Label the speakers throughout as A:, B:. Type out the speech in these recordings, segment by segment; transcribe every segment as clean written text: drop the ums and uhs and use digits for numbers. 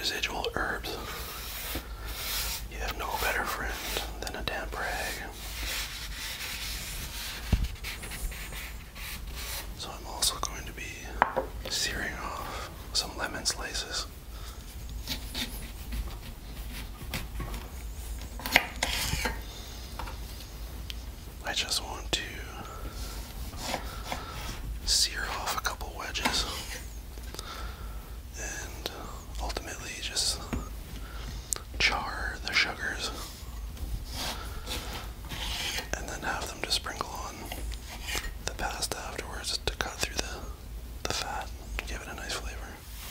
A: residual herbs. You have no better friend than a damp rag. So I'm also going to be searing off some lemon slices. I just want to sear off a couple wedges and ultimately just char the sugars and then have them just sprinkle on the pasta afterwards to cut through the fat and give it a nice flavor.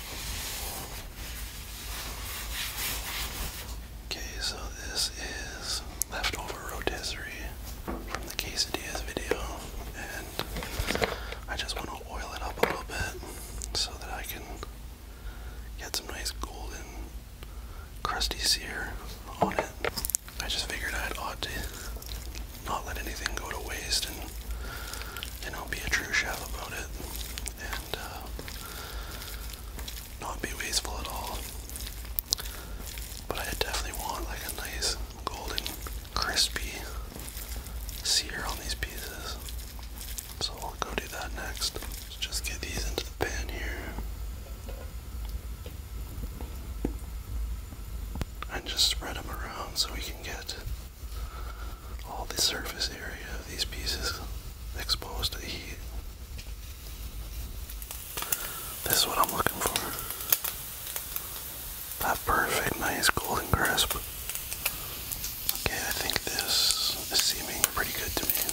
A: Okay, so this is leftover rotisserie from the quesadillas video, and I just want to oil it up a little bit so that I can get some nice golden crusty sear on it. I just figured I ought to not let anything go to waste and, you know, be a true chef about it and not be wasteful at all. But I definitely want like a nice golden crispy sear on these pieces. So I'll go do that next. Let's just get these into the pan here. And just spread them around so we can get all the surface area of these pieces exposed to the heat. This is what I'm looking for. That perfect, nice golden crisp. Okay, I think this is seeming pretty good to me.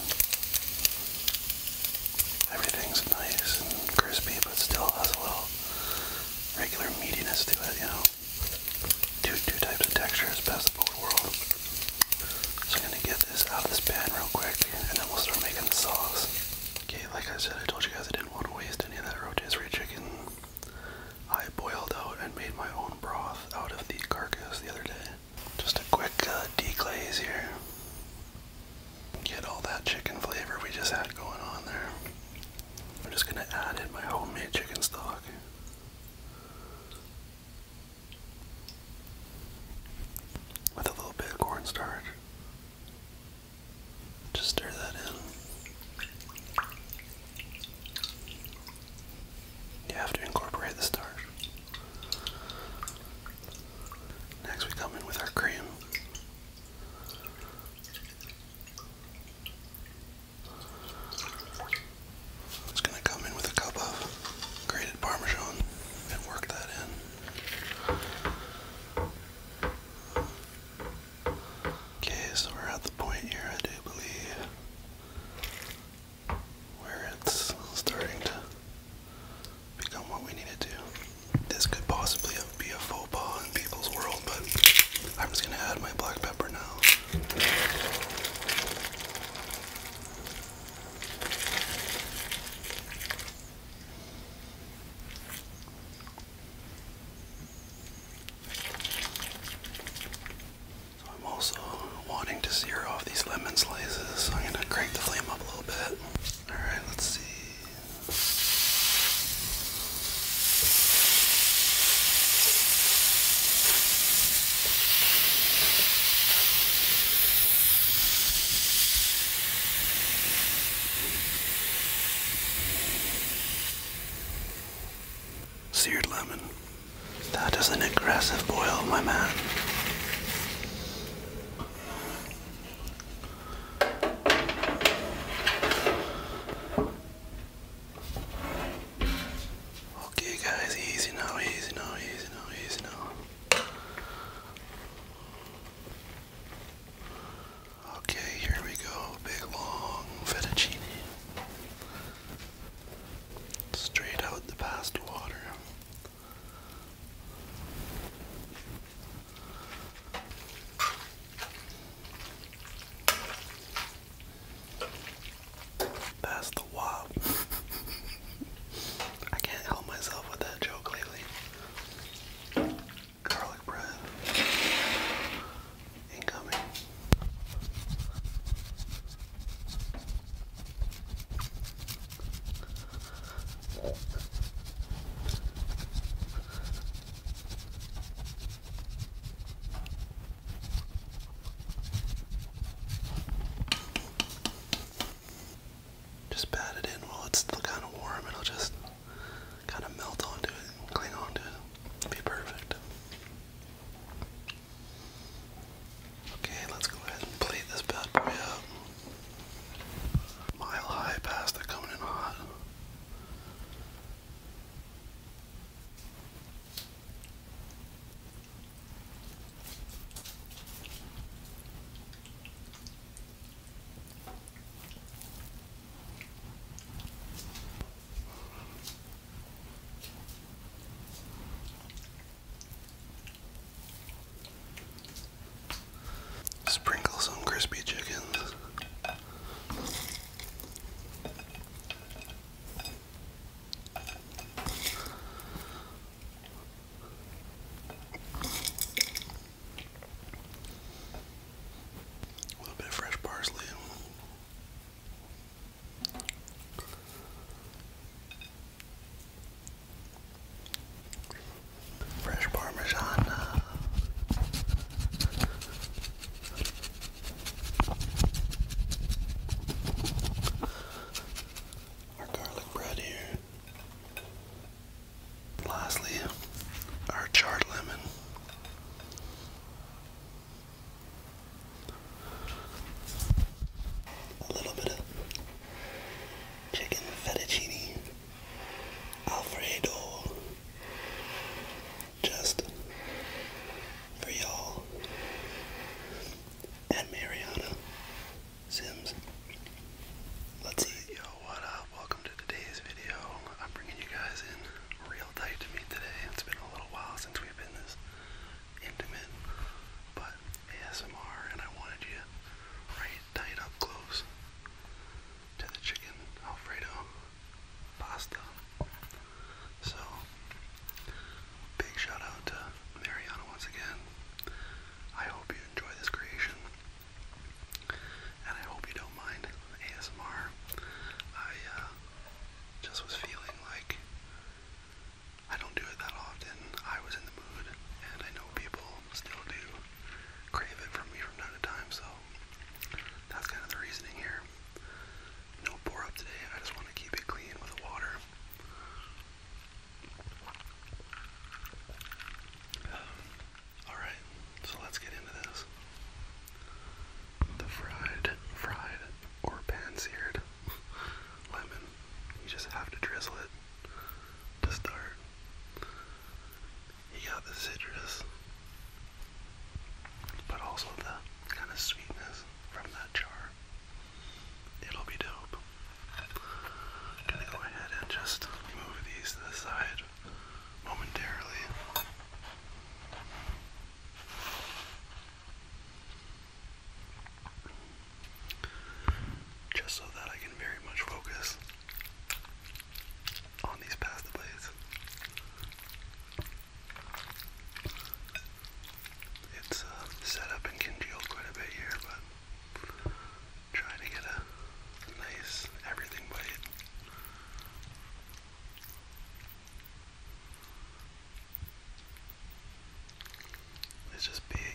A: Everything's nice and crispy, but still has a little regular meatiness to it, you know. Two types of textures, best of both worlds. So I'm gonna get this out of this pan real quick, and then we'll start making the sauce. Okay, like I said, I told you guys I didn't want to waste any of that rotisserie chicken. I boiled out and made my own broth out of the carcass the other day. Just a quick deglaze here. Get all that chicken flavor we just had going on there. I'm just gonna add in my homemade chicken stock. With a little bit of cornstarch. Just stir that in. You have to incorporate the starch. Next we come in with our cream. Just gonna come in with a cup of grated Parmesan and work that in. Okay, so we're at the point here, I do believe, where it's starting to become what we need it to. This could possibly be a faux pas in people's world, but I'm just gonna add my black pepper now. So I'm also wanting to sear off these lemon slices, so I'm gonna crank the flame up a little bit. Alright, let's see. Seared lemon. That is an aggressive boil, my man. Okay guys, easy now, easy now, easy now, easy now. Okay, here we go. Big long fettuccine. Straight out the pasta water. lastly, our charred lemon. A little bit of chicken fettuccine Alfredo, just for y'all and Mariana Sims. Let's eat. Yo, what up? Welcome to today's video. I'm bringing you guys in real tight to me today. It's been a little while since we've been this intimate, but ASMR, and I wanted you right tight up close to the chicken Alfredo pasta. So, big shout out to Mariana once again. I hope you enjoy this creation, and I hope you don't mind ASMR. I just was feeling like I don't do it that often. I was in the mood, and I know people still do crave it from me from time to time, so that's kind of the reasoning here. No pour up today, I just want to keep it clean with the water. Alright, so let's get into this. The fried, or pan-seared lemon. You just have to drizzle it to start. You got the citrus, but also the kind of sweetness from that char. It'll be dope. Gonna go ahead and just move these to the side momentarily. Just so that I can very much focus on these pasta plates. It's set up and congealed quite a bit here, but trying to get a nice everything bite. It's just basic.